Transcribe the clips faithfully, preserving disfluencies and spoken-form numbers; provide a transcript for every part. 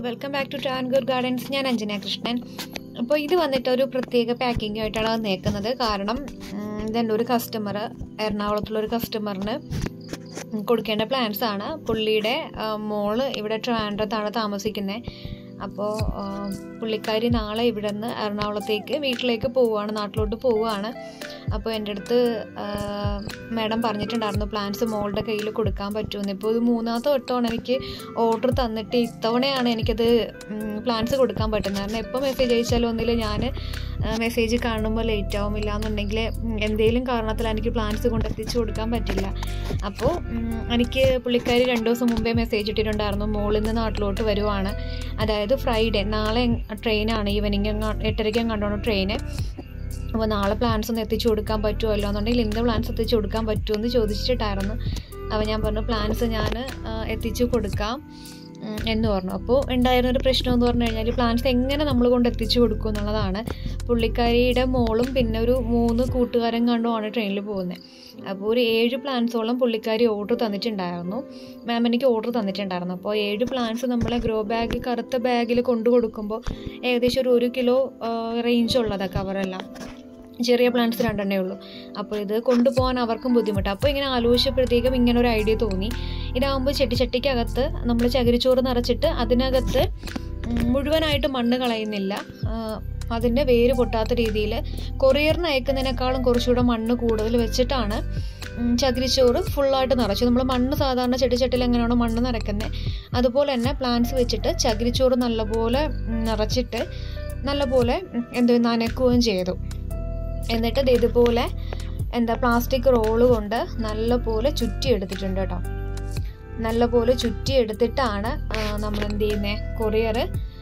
Welcome back to Trangoor Gardens. ഞാൻ അഞ്ജന കൃഷ്ണൻ. അപ്പോൾ ഇത് വന്നിട്ട് ഒരു പ്രത്യേക പാക്കിംഗ് ആയിട്ടാണ് വന്നേക്കുന്നത്. കാരണം ഇതെൻ്റെ ഒരു കസ്റ്റമർ, എറണാകുളത്തുള്ളൊരു കസ്റ്റമറിന് കൊടുക്കേണ്ട പ്ലാൻസ് ആണ്. പുള്ളിയുടെ മോള് ഇവിടെ ട്രിവാൻഡ്രത്താണ് താമസിക്കുന്നത്. അപ്പോൾ പുള്ളിക്കാരി നാളെ ഇവിടെ നിന്ന് എറണാകുളത്തേക്ക് വീട്ടിലേക്ക് പോവുകയാണ്, നാട്ടിലോട്ട് പോവുകയാണ്. അപ്പോൾ എൻ്റെ അടുത്ത് മാഡം പറഞ്ഞിട്ടുണ്ടായിരുന്നു പ്ലാൻസ് മോളുടെ കയ്യിൽ കൊടുക്കാൻ പറ്റുമെന്ന്. ഇപ്പോൾ ഇത് മൂന്നാമത്തെ വട്ടമാണ് എനിക്ക് ഓർഡർ തന്നിട്ട് ഇത്തവണയാണ് എനിക്കത് പ്ലാൻസ് കൊടുക്കാൻ പറ്റുന്നത്. കാരണം എപ്പോൾ മെസ്സേജ് അയച്ചാലും ഒന്നിൽ ഞാൻ മെസ്സേജ് കാണുമ്പോൾ ലേറ്റ് ആവും, ഇല്ലാന്നുണ്ടെങ്കിൽ എന്തെങ്കിലും കാരണത്തിൽ എനിക്ക് പ്ലാൻസ് കൊണ്ടെത്തിച്ച് കൊടുക്കാൻ പറ്റില്ല. അപ്പോൾ എനിക്ക് പുള്ളിക്കാരി രണ്ട് ദിവസം മുമ്പേ മെസ്സേജ് ഇട്ടിട്ടുണ്ടായിരുന്നു മോളിൽ നിന്ന് നാട്ടിലോട്ട് വരുവാണ്. അതായത് ഫ്രൈഡേ, നാളെ ട്രെയിനാണ്, ഈവനിങ് എട്ടരയ്ക്കും കണ്ടോണം ട്രെയിന്. അപ്പോൾ നാളെ പ്ലാൻസ് ഒന്ന് എത്തിച്ചു കൊടുക്കാൻ പറ്റുമല്ലോ എന്നുണ്ടെങ്കിൽ ഇന്ന് പ്ലാൻസ് എത്തിച്ചു കൊടുക്കാൻ പറ്റുമെന്ന് ചോദിച്ചിട്ടായിരുന്നു. അപ്പോൾ ഞാൻ പറഞ്ഞു പ്ലാൻസ് ഞാൻ എത്തിച്ചു കൊടുക്കാം എന്ന് പറഞ്ഞു. അപ്പോൾ ഉണ്ടായിരുന്നൊരു പ്രശ്നം എന്ന് പറഞ്ഞു കഴിഞ്ഞാൽ പ്ലാൻസ് എങ്ങനെ നമ്മൾ കൊണ്ട് എത്തിച്ചു കൊടുക്കും എന്നുള്ളതാണ്. പുള്ളിക്കാരിയുടെ മോളും പിന്നെ ഒരു മൂന്ന് കൂട്ടുകാരും കണ്ടുമാണ് ട്രെയിനിൽ പോകുന്നത്. അപ്പോൾ ഒരു ഏഴ് പ്ലാൻസോളം പുള്ളിക്കാരി ഓർഡർ തന്നിട്ടുണ്ടായിരുന്നു. മാം എനിക്ക് ഓർഡർ തന്നിട്ടുണ്ടായിരുന്നു. അപ്പോൾ ഏഴ് പ്ലാൻസ് നമ്മളെ ഗ്രോ ബാഗ്, കറുത്ത ബാഗിൽ കൊണ്ടു കൊടുക്കുമ്പോൾ ഏകദേശം ഒരു ഒരു കിലോ റേഞ്ച് ഉള്ളതാണ് കവറെല്ലാം. ചെറിയ പ്ലാന്റ്സ് രണ്ടെണ്ണേ ഉള്ളൂ. അപ്പോൾ ഇത് കൊണ്ടുപോകാൻ അവർക്കും ബുദ്ധിമുട്ടാണ്. അപ്പോൾ ഇങ്ങനെ ആലോചിച്ചപ്പോഴത്തേക്കും ഇങ്ങനെ ഒരു ഐഡിയ തോന്നി. ഇതാകുമ്പോൾ ചെട്ടിച്ചട്ടിക്കകത്ത് നമ്മൾ ചകിരിച്ചോറ് നിറച്ചിട്ട് അതിനകത്ത് മുഴുവനായിട്ട് മണ്ണ് കളയുന്നില്ല, അതിൻ്റെ വേര് പൊട്ടാത്ത രീതിയിൽ കൊറിയറിന് അയക്കുന്നതിനേക്കാളും കുറച്ചുകൂടെ മണ്ണ് കൂടുതൽ വെച്ചിട്ടാണ് ചകിരിച്ചോറ് ഫുള്ളായിട്ട് നിറച്ചു. നമ്മൾ മണ്ണ് സാധാരണ ചെടിച്ചട്ടിയിൽ എങ്ങനെയാണോ മണ്ണ് നിറയ്ക്കുന്നത് അതുപോലെ തന്നെ പ്ലാന്റ്സ് വെച്ചിട്ട് ചകിരിച്ചോറ് നല്ലപോലെ നിറച്ചിട്ട് നല്ലപോലെ എന്തോ നനയ്ക്കുകയും ചെയ്തു. എന്നിട്ട് ഇത് ഇതുപോലെ എന്താ പ്ലാസ്റ്റിക് റോള് കൊണ്ട് നല്ലപോലെ ചുറ്റി എടുത്തിട്ടുണ്ട് കേട്ടോ. നല്ലപോലെ ചുറ്റി എടുത്തിട്ടാണ് നമ്മൾ എന്ത് ചെയ്യുന്നത്, കൊറിയർ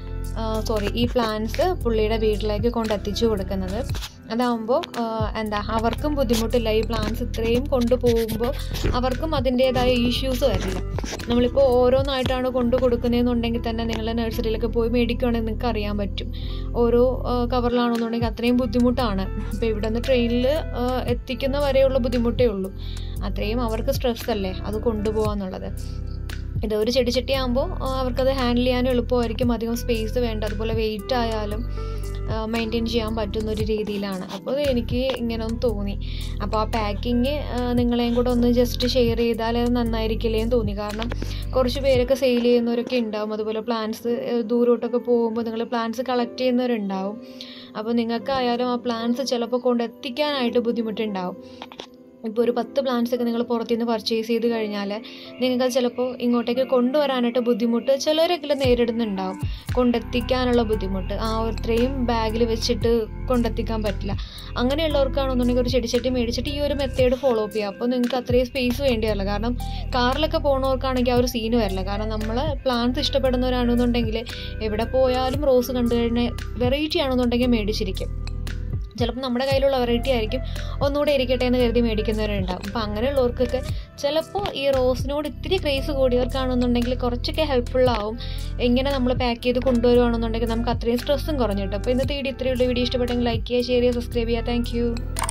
സോറി ഈ പ്ലാൻസ് പുള്ളിയുടെ വീട്ടിലേക്ക് കൊണ്ടെത്തിച്ചു കൊടുക്കുന്നത്. അതാകുമ്പോൾ എന്താ അവർക്കും ബുദ്ധിമുട്ടില്ല. ഈ പ്ലാൻസ് ഇത്രയും കൊണ്ടുപോകുമ്പോൾ അവർക്കും അതിൻ്റേതായ ഇഷ്യൂസ് വരില്ല. നമ്മളിപ്പോൾ ഓരോന്നായിട്ടാണ് കൊണ്ടു കൊടുക്കുന്നതെന്നുണ്ടെങ്കിൽ തന്നെ നിങ്ങൾ നഴ്സറിയിലൊക്കെ പോയി മേടിക്കുകയാണെങ്കിൽ നിങ്ങൾക്ക് അറിയാൻ പറ്റും. ഓരോ കവറിലാണെന്നുണ്ടെങ്കിൽ അത്രയും ബുദ്ധിമുട്ടാണ്. ഇപ്പോൾ ഇവിടെ നിന്ന് ട്രെയിനിൽ എത്തിക്കുന്ന വരെയുള്ള ബുദ്ധിമുട്ടേ ഉള്ളൂ. അത്രയും അവർക്ക് സ്ട്രെസ് അല്ലേ അത് കൊണ്ടുപോകാന്നുള്ളത്. ഇതൊരു ചെടിച്ചട്ടി ആകുമ്പോൾ അവർക്കത് ഹാൻഡിൽ ചെയ്യാനും എളുപ്പമായിരിക്കും, അധികം സ്പേസ് വേണ്ട, അതുപോലെ വെയിറ്റ് ആയാലും മെയിൻറ്റെയിൻ ചെയ്യാൻ പറ്റുന്നൊരു രീതിയിലാണ്. അപ്പോൾ എനിക്ക് ഇങ്ങനെ ഒന്ന് തോന്നി. അപ്പോൾ ആ പാക്കിങ് നിങ്ങളെയും കൂടെ ഒന്ന് ജസ്റ്റ് ഷെയർ ചെയ്താൽ അത് നന്നായിരിക്കില്ലേന്ന് തോന്നി. കാരണം കുറച്ച് പേരൊക്കെ സെയിൽ ചെയ്യുന്നവരൊക്കെ ഉണ്ടാവും, അതുപോലെ പ്ലാൻസ് ദൂരോട്ടൊക്കെ പോകുമ്പോൾ നിങ്ങൾ പ്ലാൻസ് കളക്ട് ചെയ്യുന്നവരുണ്ടാവും. അപ്പോൾ നിങ്ങൾക്കായാലും ആ പ്ലാൻസ് ചിലപ്പോൾ കൊണ്ടെത്തിക്കാനായിട്ട് ബുദ്ധിമുട്ടുണ്ടാവും. ഇപ്പോൾ ഒരു പത്ത് പ്ലാന്റ്സൊക്കെ നിങ്ങൾ പുറത്തുനിന്ന് പർച്ചേസ് ചെയ്ത് കഴിഞ്ഞാൽ നിങ്ങൾക്ക് ചിലപ്പോൾ ഇങ്ങോട്ടേക്ക് കൊണ്ടുവരാനായിട്ട് ബുദ്ധിമുട്ട് ചിലരെങ്കിലും നേരിടുന്നുണ്ടാവും, കൊണ്ടെത്തിക്കാനുള്ള ബുദ്ധിമുട്ട്. ആ അത്രയും ബാഗിൽ വെച്ചിട്ട് കൊണ്ടെത്തിക്കാൻ പറ്റില്ല. അങ്ങനെയുള്ളവർക്കാണെന്നുണ്ടെങ്കിൽ ഒരു ചെടിച്ചട്ടി മേടിച്ചിട്ട് ഈ ഒരു മെത്തേഡ് ഫോളോ അപ്പ് ചെയ്യുക. അപ്പോൾ നിങ്ങൾക്ക് അത്രയും സ്പേസ് വേണ്ടി വരില്ല. കാരണം കാറിലൊക്കെ പോകുന്നവർക്കാണെങ്കിൽ ആ ഒരു സീന് വരില്ല. കാരണം നമ്മൾ പ്ലാന്റ്സ് ഇഷ്ടപ്പെടുന്നവരാണെന്നുണ്ടെങ്കിൽ എവിടെ പോയാലും റോസ് കണ്ടു കഴിഞ്ഞാൽ വെറൈറ്റി ആണെന്നുണ്ടെങ്കിൽ മേടിച്ചിരിക്കും. ചിലപ്പോൾ നമ്മുടെ കയ്യിലുള്ള വെറൈറ്റി ആയിരിക്കും, ഒന്നുകൂടെ ഇരിക്കട്ടെ എന്ന് കരുതി മേടിക്കുന്നവരുണ്ടാവും. അപ്പോൾ അങ്ങനെയുള്ളവർക്കൊക്കെ ചിലപ്പോൾ ഈ റോസിനോട് ഇത്തിരി ക്രേസ് കൂടിയവർക്കാണെന്നുണ്ടെങ്കിൽ കുറച്ചൊക്കെ ഹെൽപ്ഫുള്ളാവും. ഇങ്ങനെ നമ്മൾ പാക്ക് ചെയ്ത് കൊണ്ടുവരുവാണെന്നുണ്ടെങ്കിൽ നമുക്ക് അത്രയും സ്ട്രെസ്സും കുറഞ്ഞിട്ട്. അപ്പോൾ ഇന്നത്തെ വീഡിയോ ഇത്രയുള്ള വീഡിയോ ഇഷ്ടപ്പെട്ടെങ്കിൽ ലൈക്ക് ചെയ്യുക, ഷെയർ ചെയ്യുക, സബ്സ്ക്രൈബ് ചെയ്യുക. താങ്ക്